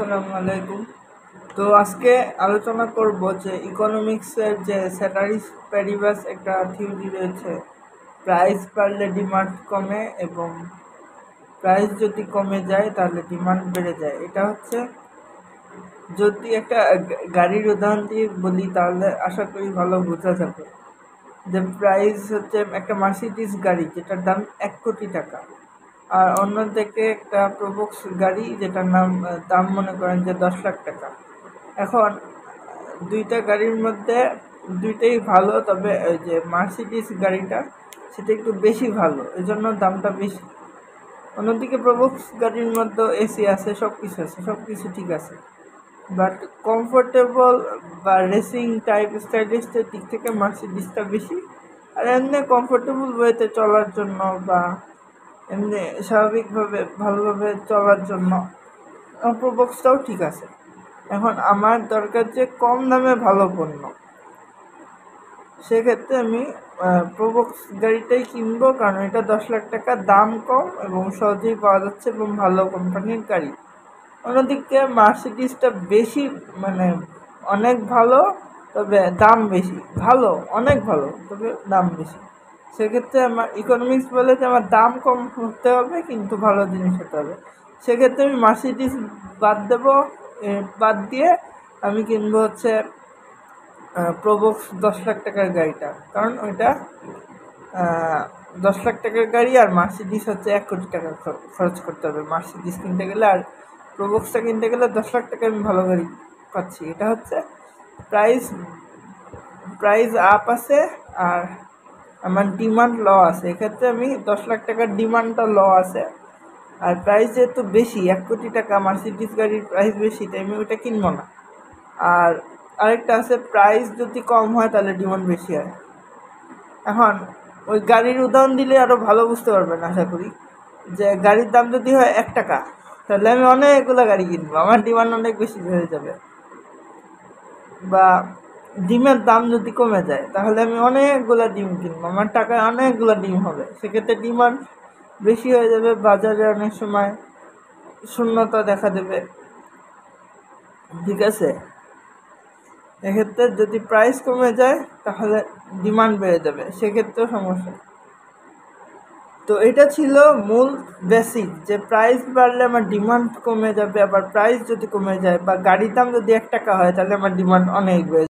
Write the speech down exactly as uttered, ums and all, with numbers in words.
আসসালামু আলাইকুম। তো আজকে আলোচনা করব যে ইকোনমিক্সের যে স্যাটারিস প্যারিবাস একটা থিওরি রয়েছে, প্রাইস বাড়লে ডিমান্ড কমে এবং প্রাইস যদি কমে যায় তাহলে ডিমান্ড বেড়ে যায়। এটা হচ্ছে, যদি একটা গাড়ির উদাহরণ দিয়ে বলি তাহলে আশা করি ভালো বোঝা যাবে। যে প্রাইস হচ্ছে একটা মার্সিডিস গাড়ি যেটার দাম এক কোটি টাকা, আর অন্য থেকে একটা প্রোবক্স গাড়ি যেটার নাম দাম মনে করেন যে দশ লাখ টাকা। এখন দুইটা গাড়ির মধ্যে দুইটাই ভালো, তবে ওই যে মার্সিডিস গাড়িটা সেটা একটু বেশি ভালো, এজন্য দামটা বেশি। অন্যদিকে প্রোবক্স গাড়ির মধ্যে এসি আছে, সব কিছু আছে, সব কিছু ঠিক আছে, বাট কমফোর্টেবল বা রেসিং টাইপ স্টাইলিস্টের দিক থেকে মার্সিডিসটা বেশি। আর এমনি কমফোর্টেবল ওয়েতে চলার জন্য বা এমনি স্বাভাবিকভাবে ভালোভাবে চলার জন্য প্রোবক্সটাও ঠিক আছে। এখন আমার দরকার যে কম দামে ভালো পণ্য, সেক্ষেত্রে আমি প্রোবক্স গাড়িটাই কিনবো, কারণ এটা দশ লাখ টাকা, দাম কম এবং সহজেই পাওয়া যাচ্ছে এবং ভালো কোম্পানির গাড়ি। অন্যদিকে মার্সিডিসটা বেশি, মানে অনেক ভালো তবে দাম বেশি, ভালো অনেক ভালো তবে দাম বেশি। সেক্ষেত্রে আমার ইকোনমিক্স বলে যে আমার দাম কম হতে হবে কিন্তু ভালো জিনিস হতে হবে। সেক্ষেত্রে আমি মার্সিডিস বাদ দেবো, বাদ দিয়ে আমি কিনবো হচ্ছে প্রোবক্স দশ লাখ টাকার গাড়িটা, কারণ ওইটা দশ লাখ টাকার গাড়ি আর মার্সিডিস হচ্ছে এক কোটি টাকা খরচ করতে হবে মার্সিডিস কিনতে গেলে, আর প্রোবক্সটা কিনতে গেলে দশ লাখ টাকা আমি ভালো গাড়ি পাচ্ছি। এটা হচ্ছে প্রাইস প্রাইস আপ আছে আর আমার ডিমান্ড ল আছে। এক্ষেত্রে আমি দশ লাখ টাকার ডিমান্ডটা ল আছে, আর প্রাইস যেহেতু বেশি, এক কোটি টাকা মার্সিডিস গাড়ির প্রাইস বেশি, তাই আমি ওইটা কিনবো না। আর আরেকটা আছে, প্রাইস যদি কম হয় তাহলে ডিমান্ড বেশি হয়। এখন ওই গাড়ির উদাহরণ দিলে আরও ভালো বুঝতে পারবেন আশা করি। যে গাড়ির দাম যদি হয় এক টাকা, তাহলে আমি অনেকগুলো গাড়ি কিনবো, আমার ডিমান্ড অনেক বেশি হয়ে যাবে। বা ডিমের দাম যদি কমে যায় তাহলে আমি অনেকগুলো ডিম কিনবো, আমার টাকায় অনেকগুলো ডিম হবে, সেক্ষেত্রে ডিমান্ড বেশি হয়ে যাবে, বাজারে অনেক সময় শূন্যতা দেখা দেবে। ঠিক আছে, এক্ষেত্রে যদি প্রাইস কমে যায় তাহলে ডিমান্ড বেড়ে যাবে, সেক্ষেত্রেও সমস্যা। তো এটা ছিল মূল বেসিক, যে প্রাইস বাড়লে আমার ডিমান্ড কমে যাবে, আবার প্রাইস যদি কমে যায় বা গাড়ির দাম যদি এক টাকা হয় তাহলে আমার ডিমান্ড অনেক বেড়ে যাবে।